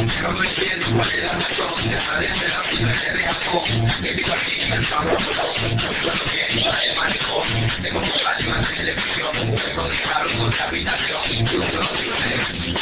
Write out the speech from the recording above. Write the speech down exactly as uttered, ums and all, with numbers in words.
Pero no entiendo cuál es la razón de esa desesperación de reacción. Debido a que el famoso lo que el manejo de cómo va la televisión, se conectaron con la habitación, tú no lo dices.